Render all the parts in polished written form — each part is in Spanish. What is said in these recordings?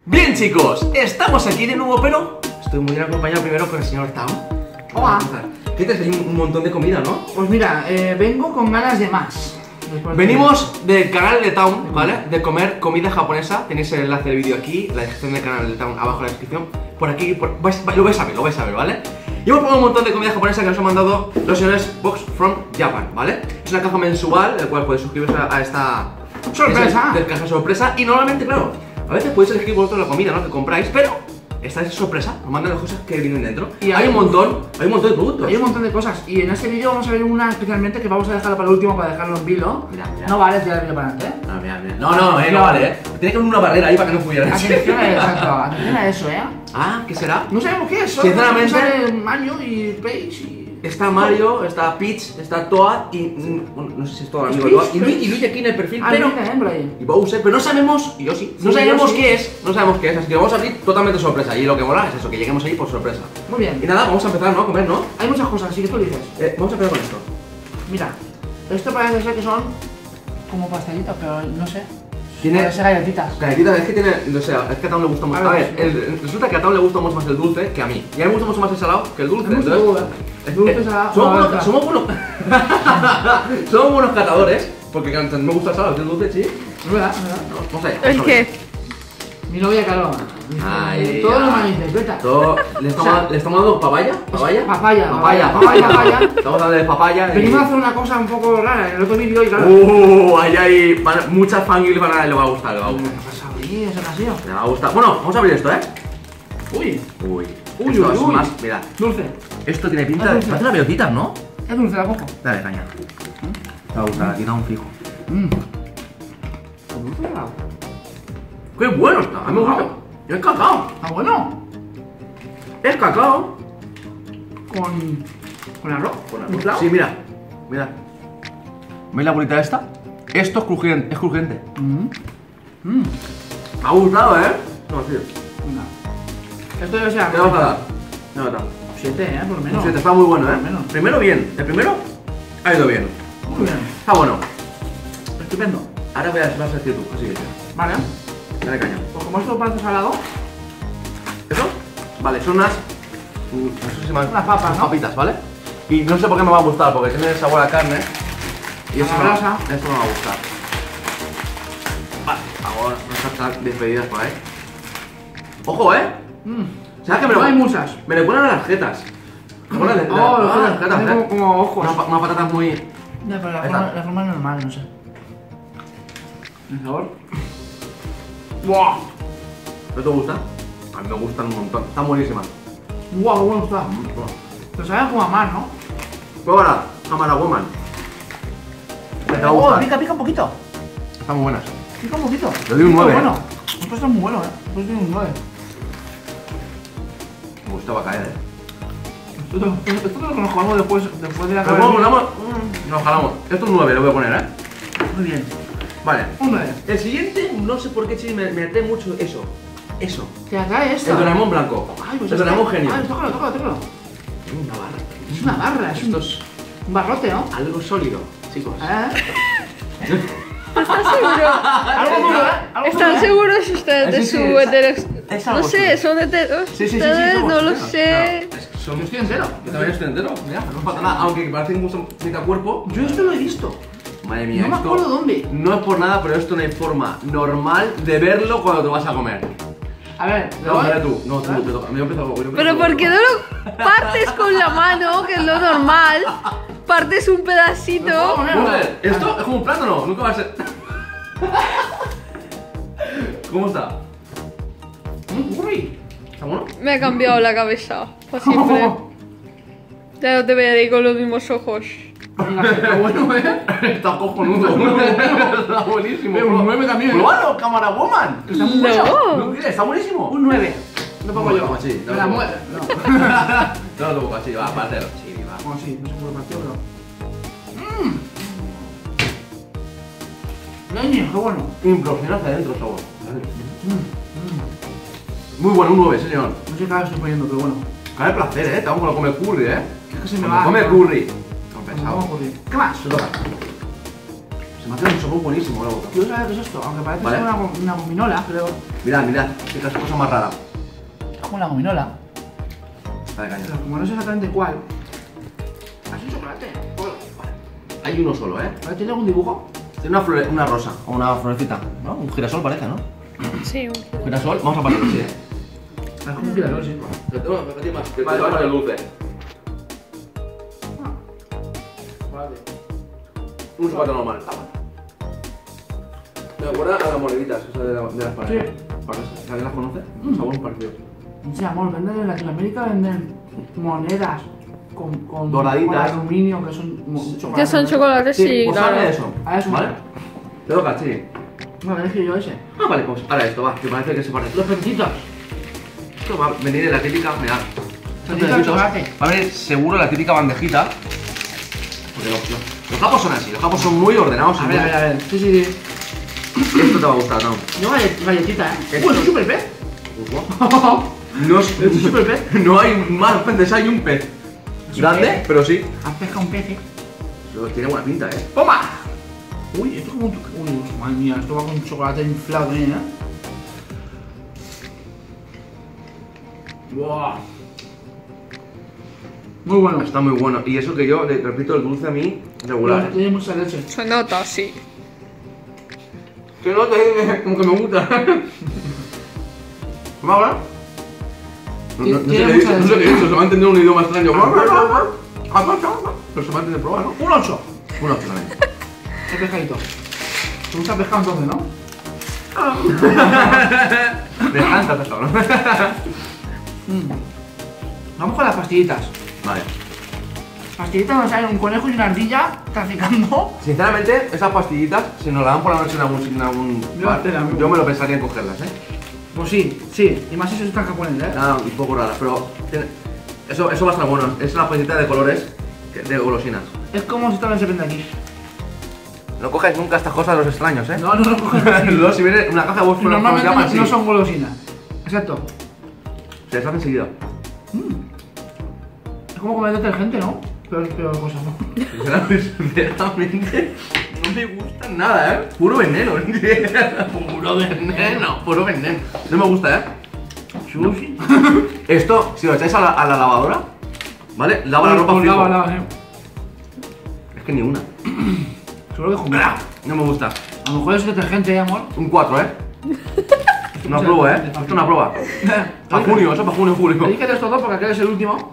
Bien, chicos, estamos aquí de nuevo, pero estoy muy bien acompañado primero con el señor Town. Hola. ¿Qué te traes? Un montón de comida, ¿no? Pues mira, vengo con ganas de más. Venimos del canal de Town, ¿vale? De comer comida japonesa. Tenéis el enlace del vídeo aquí, la descripción del canal de Town abajo en la descripción. Por aquí, lo vais a ver, ¿vale? Y hemos probado un montón de comida japonesa que nos han mandado los señores Box from Japan, ¿vale? Es una caja mensual, el cual podéis suscribiros a esta sorpresa. De caja sorpresa. Y normalmente, claro, a veces podéis elegir vosotros la comida, ¿no? Que compráis, pero esta es sorpresa, nos mandan las cosas que vienen dentro. Y hay un montón de productos. Hay un montón de cosas. Y en este vídeo vamos a ver una especialmente que vamos a dejarla para el último, para dejarlo en vilo. Mira. No vale tirar el vídeo para adelante, ¿eh? Mira. No vale, Tiene que haber una barrera ahí para que no fuera. Atención a exacto, atención a eso, ¿eh? Ah, ¿qué será? No sabemos qué es. Sinceramente, sale Mario y Peach y... Está Mario, está Peach, está Toad y... no sé si es todo el amigo de Toad. Y Luigi aquí en el perfil, pero... por ahí. Y Bowser, pero no sabemos, y yo sí, no sabemos qué es, así que vamos a abrir totalmente sorpresa. Y lo que mola es eso, que lleguemos ahí por sorpresa. Muy bien. Y nada, vamos a empezar, ¿no? A comer, ¿no? Hay muchas cosas, así que tú dices. Vamos a empezar con esto. Mira, esto parece ser que son como pastelitos, pero no sé. Tiene... Puede ser galletitas. Galletitas, es que tiene, no sé, es que a Town le gusta mucho. A ver, resulta que a Town le gusta mucho más el dulce que a mí. Y a mí me gusta mucho más el salado que el dulce. Dulce, salado. Somos buenos catadores, porque me gusta el salado, que el dulce, sí. Es verdad, es verdad. Vamos allá. ¿El qué? Mi novia Carol. Todos los maíces, vete. ¿Le estamos dando papaya? ¿Papaya? Papaya. Estamos dando de papaya. Venimos a hacer una cosa un poco rara en el otro vídeo y claro. Ahí hay muchas fangirls le va a gustar, le va a gustar. ¿Qué pasa ahí? Esa ocasión. Le va a gustar. Bueno, vamos a abrir esto, ¿eh? Uy. Esto es más, mira. Dulce. Esto tiene pinta de... Parece una pelotita, ¿no? Es dulce, la cojo. Dale, caña. Te va a gustar, aquí da un fijo. Dulce salado. ¡Qué bueno está! A mí me gusta. Es cacao. Está bueno. Es cacao. Con arroz. Sí, mira. ¿Veis la bolita esta? Esto es crujiente. Me ha gustado, ¿eh? No, tío. Esto debe ser. ¿Qué vas a dar? No, no. 7, por lo menos. 7, está muy bueno, ¿eh? Por lo menos. Primero bien. El primero ha ido bien. Muy bien. Está bueno. Estupendo. Ahora vas a decir tú, así que sí. Vale. Dale caña. Pues como esto parece salado. ¿Eso? Vale, son unas... no sé si se llaman... Unas papas, ¿no? Papitas, ¿vale? Y no sé por qué me va a gustar, porque tiene el sabor a carne. Y eso A la grasa. Esto me va a gustar. Vale, ahora vamos a estar despedidas por ahí. ¡Ojo, eh! ¿Sabes qué me No hay muchas. Me le ponen a las jetas. Me ponen las jetas, jetas, como ojos. Una patata muy... No, pero la forma es normal, no sé. ¿El sabor? ¡Buah! ¿No te gusta? A mí me gustan un montón. Están buenísimas. ¡Buah, qué bueno está! Pero saben como a más, ¿no? Pruébala, Amara Woman. Te va a gustar. Pica un poquito. Están muy buenas. Pica un poquito. Le doy un 9. Bueno, esto está muy bueno, Esto tiene un 9. Me gusta, va a caer, Esto es lo que nos jugamos después de la Pero como nos jalamos. Esto es un 9, lo voy a poner, Muy bien. Vale. Un 9. El siguiente, no sé por qué, me atrae mucho eso. Eso. ¿Te atrae esto? El Doraemon blanco. Ay, pues el Doraemon genio. Ay, tócalo. Es una barra. Es una barra, es Esto es un barrote, ¿no? algo sólido, chicos. ¿Estás seguro? Algo duro, ¿Están seguros ustedes de Sí, su sí, heteros? es No algo sé, suyo. son heteros. Sí, Ustedes somos, no lo claro. sé. Yo Yo estoy entero. también estoy entero. Mira, no falta nada. Aunque parece un gusto mitad cuerpo. Yo esto lo he visto. Madre mía, No me esto acuerdo dónde. no es por nada, pero esto no hay forma normal de verlo cuando te vas a comer. A ver, No, dale tú. No, tú, te toca. Yo empiezo. Pero ¿por qué no lo partes con la mano, que es lo normal? Partes un pedacito. Joder, esto es como un plátano, nunca va a ser. ¿Cómo está? un curry. ¿Está bueno? Me ha cambiado la cabeza, para siempre. Ya no te veré con los mismos ojos. Está bueno, Está cojonudo. Está buenísimo. Un 9 también. ¡Pruébalo, cámara woman! Está muy bueno. No. ¿No quieres? Está buenísimo. Un 9. Lo pongo yo. Como así, Me la mueve. No. No lo pongo así, va, pártelo. Sí, va. Como así, no se puede partir, pero. Leño, qué bueno. Implosiona hacia adentro el sabor. Muy bueno, un 9, señor. No sé qué cara estoy poniendo, pero bueno. Cabe placer, Estamos con lo come curry, Es que se me Cuando va. come curry. No, Vamos pesado. a curry. ¿Qué más? Se toca. Me hace un sabor buenísimo la boca. ¿Tú sabes qué es esto? Aunque parece Vale. ser una gominola, pero Mirad, mirad, qué cosa más rara. es como una gominola. Vale, caña. Pero como no sé exactamente cuál. ¿Es un chocolate? Hay uno solo, ¿eh? ¿Vale? ¿Tiene algún dibujo? Tiene una rosa, o una florecita, ¿no? Un girasol parece, ¿no? Sí, Un girasol, vamos a partirlo, sí, ¿eh? Es como un girasol, sí. Vale, vale, el dulce. Vale. Un chocolate normal. Me recuerda a las moneditas, eso de las panaderías. Sí. ¿Alguien las conoce? Un sabor parecido. Sí, amor, venden en Latinoamérica, venden monedas con Doraditas. con aluminio que son chocolates. Que son chocolates, sí, Pues claro. sale de eso, A eso. ¿vale? Te toca, sí. No, elegí yo ese. Ah, vale, pues ahora esto, va, que parece que se parece. Los pececitos. Esto va a venir en la típica, mirad. Pececitos de chocolate. Va a venir seguro la típica bandejita. Porque los japos son así, los japos son muy ordenados. A ver, a ver, a ver. Sí, sí, sí. Esto te va a gustar, ¿no? Yo galletita, ¿eh? Esto. Bueno, super pez. No, Es súper pez. no hay más peces, hay un pez. Es un Grande, pez. pero sí. Has pescado un pez, ¿eh? Pero tiene buena pinta, ¿eh? ¡Toma! Uy, esto es como un... Uy, madre mía, esto va con chocolate inflado también, ¿eh? ¡Buah! Muy bueno. Está muy bueno. Y eso que yo, repito, el dulce a mí, regular. ¿eh? Tiene mucha leche. Se nota, sí. Que no te como que me gusta. ¿Cómo habla? No sé Tiene qué he dicho, mucha no sé qué he leche. dicho, se va a entender un idioma extraño. Pero se va a entender probar, ¿no? Un 8. Un 8 también. El pescadito. ¿Te gusta el pescado entonces, no? Me encanta el pescado, ¿no? Vamos con las pastillitas. Vale. Pastillitas nos salen un conejo y una ardilla traficando. Sinceramente, esas pastillitas, si nos las dan por la noche en algún bar, yo me lo pensaría en cogerlas, ¿eh? Pues sí, sí. Y más si eso está en japonés, ¿eh? Nada, un poco raras, pero eso va a estar bueno. Es una pastillita de colores de golosinas. Es como si también se vende aquí. No cojáis nunca estas cosas de los extraños, ¿eh? No, no, no. Luego si viene una caja de vos, Normalmente no son golosinas. Exacto. Se deshace enseguida. Es como comer detergente, ¿no? Peor cosa, ¿no? Sinceramente, no me gusta nada, ¿eh? Puro veneno. Puro veneno, puro veneno. No me gusta, ¿eh? Sushi. Esto, si lo echáis a la lavadora, ¿vale? Lava la ropa Pues fijo. lava, Es que ni una. Seguro que jumela. No me gusta. A lo mejor es detergente, amor. Un 4, ¿eh? Una prueba, ¿eh? Esto es una prueba. Para junio, eso para junio, julio. Te dije de estos dos porque aquel es el último.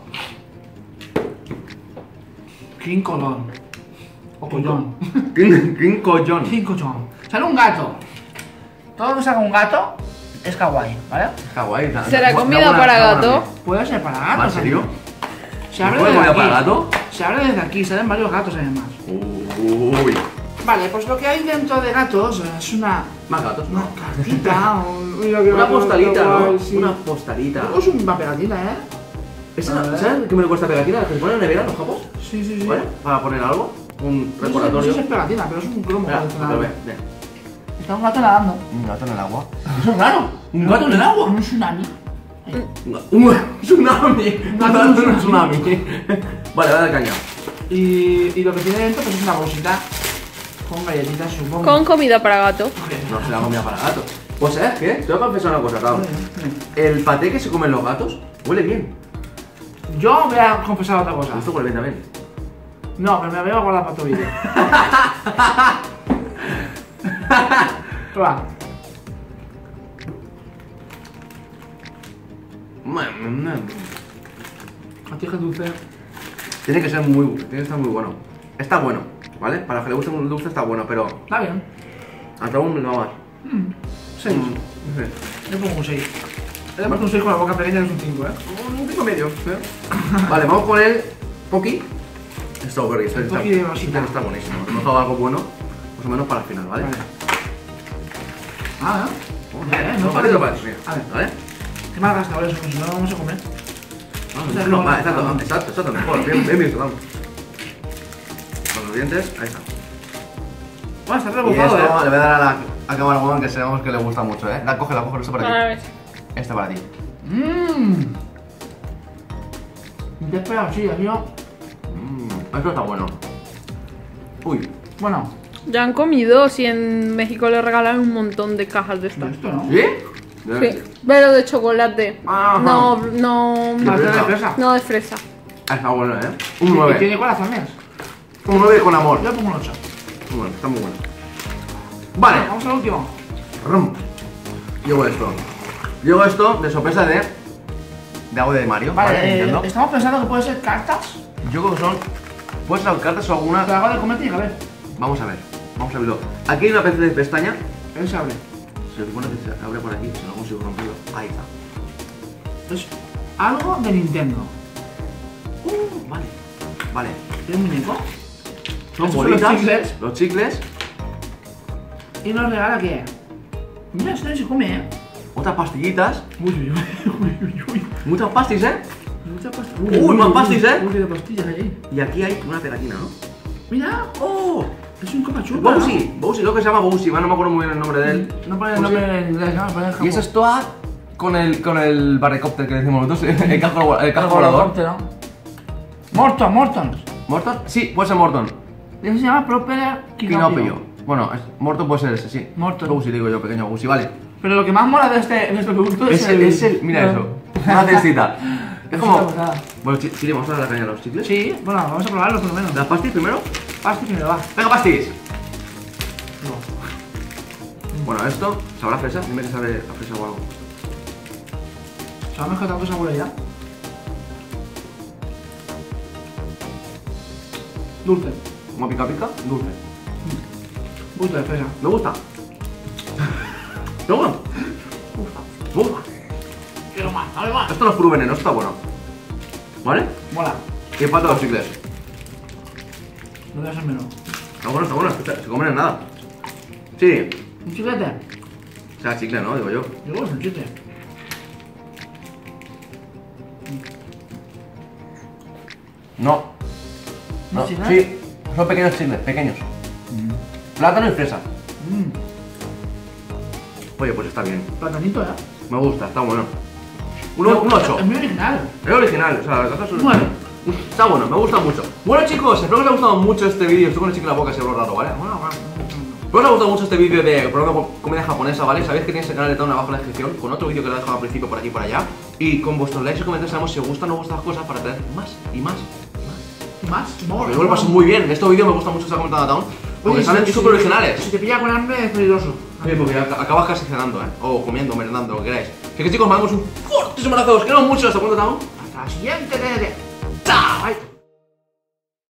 King Colón. O Collón. King Collón. King Collón. Sale un gato. Todo lo que salga un gato es kawaii, ¿vale? Kawaii. ¿Será comida para gato? Puede ser para gatos. ¿En serio? Se abre ¿Puede desde comida aquí. para gato? Se abre desde aquí, salen varios gatos además. Uy. Vale, pues lo que hay dentro de gatos es una Más gatos. cartita. Mira qué Una gato, postalita, qué guay, ¿no? sí. Una postalita. Es una pegatina, ¿eh? ¿Sabes qué me cuesta pegatina? ¿Que se pone en la nevera los japos? Sí, sí, sí. ¿Vale? Para poner algo. Un No sé recordatorio. si es pegatina, pero es un cromo. Mira, tradicional. pero ve, ve. Está un gato nadando. Un gato en el agua. Eso es raro. Un gato en el agua. Un tsunami. Un tsunami. Un gato gato en un en un tsunami. Vale, dale caña. Y lo que tiene dentro pues es una bolsita con galletitas, supongo. Con comida para gato. No será comida para gatos. Pues ¿sabes qué? Te voy a confesar una cosa, claro. El paté que se comen los gatos huele bien. Yo voy a confesar otra cosa. Esto huele bien también. No, pero me voy a guardar para otro vídeo. Prueba. A ti, dulce. Tiene que estar muy bueno. Está bueno, ¿vale? Para que le guste un dulce está bueno, pero Está bien. hasta un no más. 6. Le pongo un 6. Le pongo un 6 con la boca pequeña, es un 5, ¿eh? Un 5 medio. Vale, vamos con el Pocky. Strawberry. Este Pocky de rosita. está buenísimo. Hemos dejado algo bueno, más o menos para el final, ¿vale? Vale. Ah, No, vale, lo vale. A ver. ¿Vale? Qué mal gastado eso, pues si no lo vamos a comer. No, vale, exacto, mejor. Bien visto, vamos. Con los dientes, ahí está. Bueno, está Y rebozado, esto le voy a dar a cámara woman que sabemos que le gusta mucho, ¿eh? La coge, eso para A ti. ver. Este para ti. Te he esperado, sí, tío. Esto está bueno. Uy, Bueno, Ya han comido, si en México le regalan un montón de cajas de estas. Esto, ¿no? ¿Sí? Sí, pero de chocolate. Ajá. No, ¿De fresa? no de fresa. Ah, está bueno, Un ¿Y 9. tiene corazones? Un 9 con amor. Yo le pongo un 8. Muy bueno, está muy bueno. Vale. Vamos al último. Rum. Llevo esto de sorpresa de algo de Mario. Vale, Nintendo. estamos pensando que puede ser cartas. Yo creo que son. Puede ser cartas o alguna. Pero algo de comer tiene que haber. Vamos a ver. Vamos a verlo. Aquí hay una especie de pestaña. Él se abre. Se supone que se abre por aquí. Si no consigo romperlo. Ahí está. Es algo de Nintendo. Vale. Vale. ¿Tiene un muñeco? Son Estos son bolitas. los chicles. Los chicles. Y nos regala qué. Mira, esto no se come, Otras pastillitas. Uy. Muchas pastis, Mucha pasta. Uy, más pastis, Uy, qué de pastillas ahí. Y aquí hay una pegatina, ¿no? Mira. ¡Oh! Es un copachupa. Bowsy. Bowsy, lo que se llama Bowsy. No me acuerdo muy bien el nombre de él. No pone el nombre en inglés, no, pone en Y eso es Toad con el barricóptero que decimos nosotros. El casco volador. Morton. ¿Morton? Sí, puede ser Morton. Ese se llama Propeller Kinopio. Bueno, Morton puede ser ese, sí. Morton. Bowsy, digo yo, pequeño Bowsy, vale. Pero lo que más mola de este producto Es el. Mira eso. Una cestita. Es como. Una pasada. Bueno, Chile, vamos a dar la caña a los chicles. Sí, bueno, vamos a probarlo por lo menos. ¿Las pastis primero? Pasti primero, va. ¡Venga, pastis! No. Bueno, esto. ¿Sabrá fresa? Dime que sabe a fresa o algo. ¿Sabemos que tanto sabor ya? Dulce. Como pica pica, dulce. Gusto de fresa. Me gusta. Me gusta. Me gusta. Quiero más, dale más. Esto no es puro veneno, esto está bueno. ¿Vale? Mola. Y empate los chicles. No voy a ser menos. Está bueno, escucha, se comen en nada. Sí. ¿Un chiclete? O sea, chicle, ¿no? Digo yo. Digo, es un chicle. No. ¿No No. chicles? Sí. Son pequeños chicles, pequeños. Plátano y fresa. Oye, pues está bien. Platanito, ¿eh? Me gusta, está bueno. Un 8. Es muy original. Es original, o sea, las cosas son... Bueno. Está bueno, me gusta mucho. Bueno chicos, espero que os haya gustado mucho este vídeo. Estoy con el chico en la boca, se lo raro, ¿vale? Bueno. Espero que os haya gustado mucho este vídeo de probando comida japonesa, ¿vale? Sabéis que tenéis el canal de Town abajo en la descripción, con otro vídeo que lo he dejado al principio por aquí y por allá. Y con vuestros likes y comentarios sabemos si os gustan o no gustan las cosas para traer más y más. Más. Porque yo me lo paso muy bien. En estos vídeos me gusta mucho esa comentando Town. Porque Oye, salen si- súper si- originales. Si te pilla con hambre es peligroso. Sí, porque acabas casi cenando, o comiendo, merendando, lo que queráis. Así que chicos, mandamos un fuerte abrazo. Os queremos mucho. Hasta pronto, Town. Hasta la siguiente, TNT. ¡Chao!